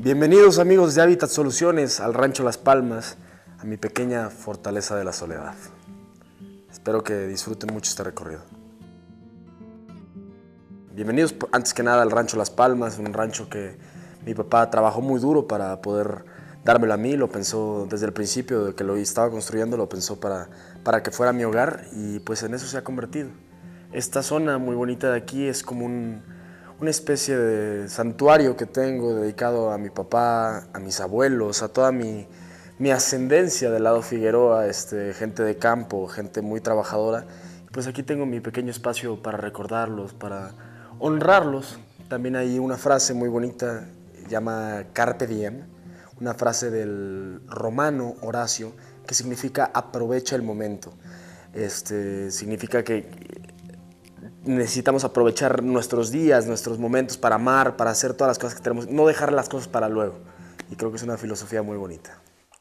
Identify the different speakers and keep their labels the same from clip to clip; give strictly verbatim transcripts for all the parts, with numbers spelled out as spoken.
Speaker 1: Bienvenidos amigos de Hábitat Soluciones al Rancho Las Palmas, a mi pequeña fortaleza de la soledad. Espero que disfruten mucho este recorrido. Bienvenidos antes que nada al Rancho Las Palmas, un rancho que mi papá trabajó muy duro para poder dármelo a mí, lo pensó desde el principio de que lo estaba construyendo, lo pensó para, para que fuera mi hogar y pues en eso se ha convertido. Esta zona muy bonita de aquí es como un, una especie de santuario que tengo dedicado a mi papá, a mis abuelos, a toda mi, mi ascendencia del lado Figueroa, este, gente de campo, gente muy trabajadora. Pues aquí tengo mi pequeño espacio para recordarlos, para honrarlos. También hay una frase muy bonita, llama Carpe Diem, una frase del romano Horacio que significa aprovecha el momento. Este, significa que necesitamos aprovechar nuestros días, nuestros momentos para amar, para hacer todas las cosas que tenemos, no dejar las cosas para luego. Y creo que es una filosofía muy bonita.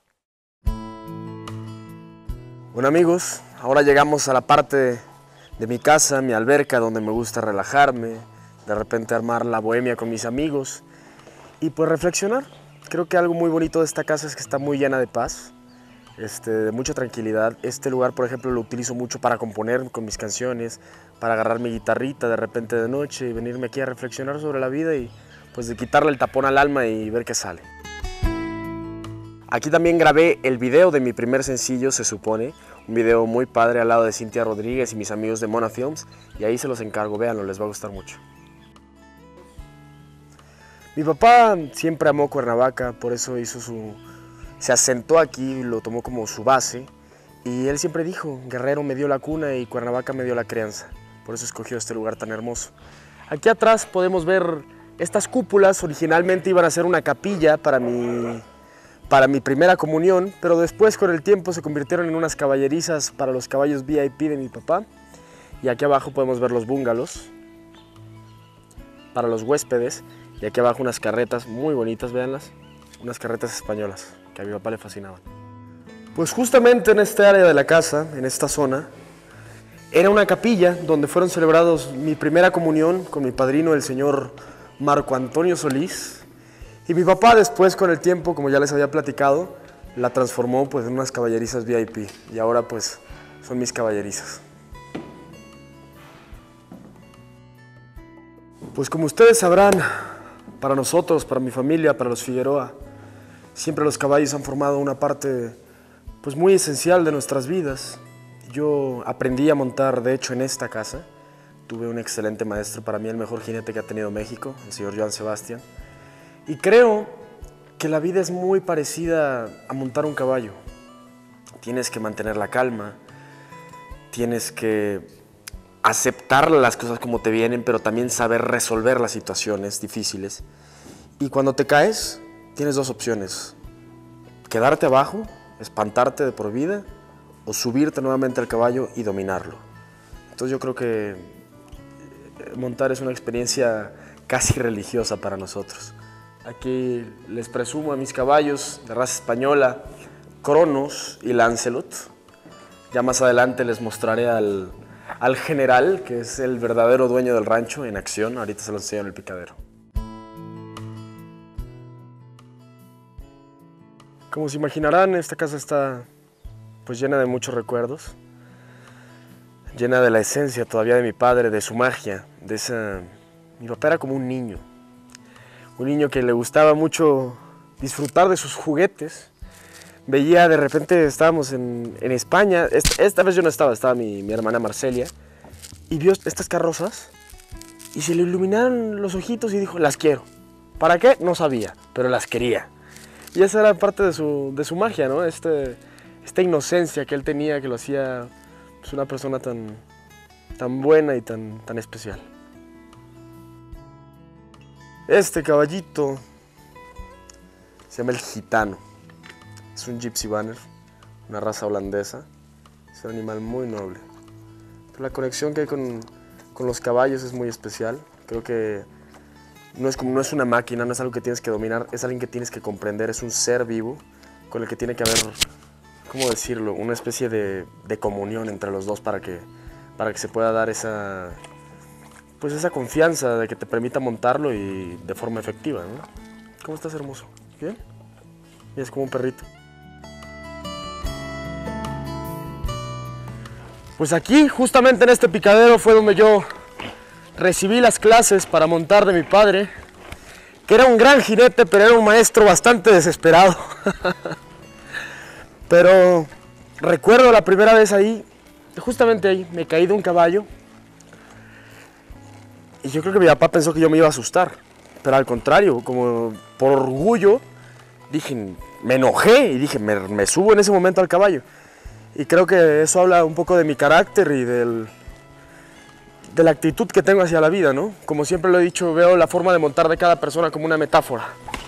Speaker 1: Bueno amigos, ahora llegamos a la parte de mi casa, mi alberca, donde me gusta relajarme, de repente armar la bohemia con mis amigos y pues reflexionar. Creo que algo muy bonito de esta casa es que está muy llena de paz, este, de mucha tranquilidad. Este lugar, por ejemplo, lo utilizo mucho para componer con mis canciones, para agarrar mi guitarrita de repente de noche y venirme aquí a reflexionar sobre la vida y pues de quitarle el tapón al alma y ver qué sale. Aquí también grabé el video de mi primer sencillo, se supone, un video muy padre al lado de Cintia Rodríguez y mis amigos de Mona Films, y ahí se los encargo, véanlo, les va a gustar mucho. Mi papá siempre amó Cuernavaca, por eso hizo su, se asentó aquí, lo tomó como su base, y él siempre dijo, Guerrero me dio la cuna y Cuernavaca me dio la crianza, por eso escogió este lugar tan hermoso. Aquí atrás podemos ver estas cúpulas, originalmente iban a ser una capilla para mi, para mi primera comunión, pero después con el tiempo se convirtieron en unas caballerizas para los caballos V I P de mi papá, y aquí abajo podemos ver los búngalos para los huéspedes. Y aquí abajo unas carretas muy bonitas, véanlas, unas carretas españolas que a mi papá le fascinaban. Pues justamente en este área de la casa, en esta zona, era una capilla donde fueron celebrados mi primera comunión con mi padrino, el señor Marco Antonio Solís. Y mi papá después, con el tiempo, como ya les había platicado, la transformó pues, en unas caballerizas V I P. Y ahora pues son mis caballerizas. Pues como ustedes sabrán, para nosotros, para mi familia, para los Figueroa, siempre los caballos han formado una parte pues, muy esencial de nuestras vidas. Yo aprendí a montar, de hecho, en esta casa. Tuve un excelente maestro, para mí el mejor jinete que ha tenido México, el señor Joan Sebastián. Y creo que la vida es muy parecida a montar un caballo. Tienes que mantener la calma, tienes que aceptar las cosas como te vienen, pero también saber resolver las situaciones difíciles. Y cuando te caes, tienes dos opciones. Quedarte abajo, espantarte de por vida, o subirte nuevamente al caballo y dominarlo. Entonces yo creo que montar es una experiencia casi religiosa para nosotros. Aquí les presumo a mis caballos de raza española, Cronos y Lancelot. Ya más adelante les mostraré al al general, que es el verdadero dueño del rancho, en acción. Ahorita se lo enseño en el picadero. Como se imaginarán, esta casa está pues llena de muchos recuerdos, llena de la esencia todavía de mi padre, de su magia, de esa... Mi papá era como un niño, un niño que le gustaba mucho disfrutar de sus juguetes. Veía, de repente estábamos en, en España, esta, esta vez yo no estaba, estaba mi, mi hermana Marcelia, y vio estas carrozas y se le iluminaron los ojitos y dijo, las quiero. ¿Para qué? No sabía, pero las quería. Y esa era parte de su, de su magia, ¿no? Este, esta inocencia que él tenía que lo hacía pues, una persona tan, tan buena y tan, tan especial. Este caballito se llama el Gitano. Es un Gypsy Banner, una raza holandesa. Es un animal muy noble. Pero la conexión que hay con, con los caballos es muy especial. Creo que no es, como, no es una máquina, no es algo que tienes que dominar, es alguien que tienes que comprender, es un ser vivo con el que tiene que haber, ¿cómo decirlo?, una especie de, de comunión entre los dos para que, para que se pueda dar esa, pues esa confianza de que te permita montarlo y de forma efectiva, ¿no? ¿Cómo estás, hermoso? ¿Bien? Y es como un perrito. Pues aquí, justamente en este picadero, fue donde yo recibí las clases para montar de mi padre, que era un gran jinete, pero era un maestro bastante desesperado. Pero recuerdo la primera vez ahí, justamente ahí, me caí de un caballo. Y yo creo que mi papá pensó que yo me iba a asustar. Pero al contrario, como por orgullo, dije, me enojé y dije, me, me subo en ese momento al caballo. Y creo que eso habla un poco de mi carácter y del, de la actitud que tengo hacia la vida, ¿no? Como siempre lo he dicho, veo la forma de montar de cada persona como una metáfora.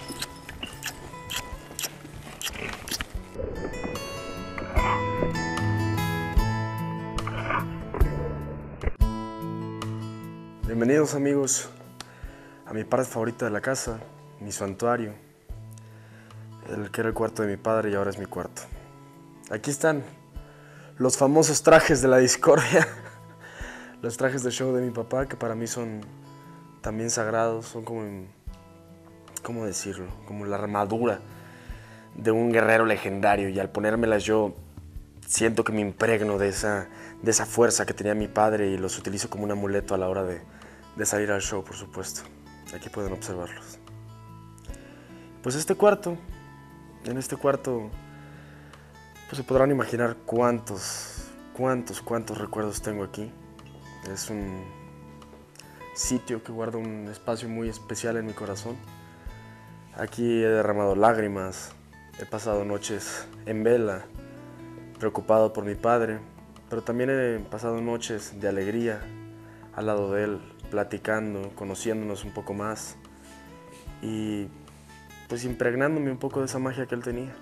Speaker 1: Bienvenidos, amigos, a mi parte favorita de la casa, mi santuario, el que era el cuarto de mi padre y ahora es mi cuarto. Aquí están los famosos trajes de la discordia, los trajes de show de mi papá, que para mí son también sagrados, son como, ¿cómo decirlo? Como la armadura de un guerrero legendario, y al ponérmelas yo siento que me impregno de esa, de esa fuerza que tenía mi padre y los utilizo como un amuleto a la hora de, de salir al show, por supuesto. Aquí pueden observarlos. Pues este cuarto, en este cuarto, pues se podrán imaginar cuántos, cuántos, cuántos recuerdos tengo aquí. Es un sitio que guarda un espacio muy especial en mi corazón. Aquí he derramado lágrimas, he pasado noches en vela, preocupado por mi padre, pero también he pasado noches de alegría al lado de él, platicando, conociéndonos un poco más y pues impregnándome un poco de esa magia que él tenía.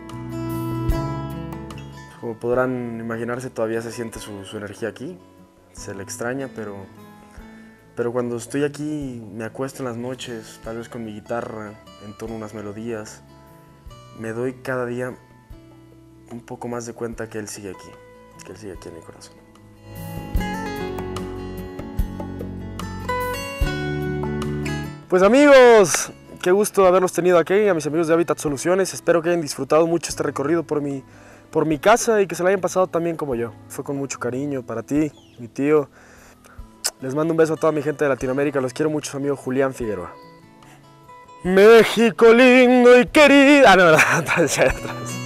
Speaker 1: Como podrán imaginarse, todavía se siente su, su energía aquí, se le extraña, pero, pero cuando estoy aquí me acuesto en las noches, tal vez con mi guitarra, entono unas melodías, me doy cada día un poco más de cuenta que él sigue aquí, que él sigue aquí en mi corazón. Pues amigos, qué gusto haberlos tenido aquí, a mis amigos de Hábitat Soluciones. Espero que hayan disfrutado mucho este recorrido por mi, por mi casa y que se la hayan pasado también como yo. Fue con mucho cariño para ti, mi tío. Les mando un beso a toda mi gente de Latinoamérica, los quiero mucho, su amigo Julián Figueroa. México lindo y querido. Ah, no, no, no, atrás.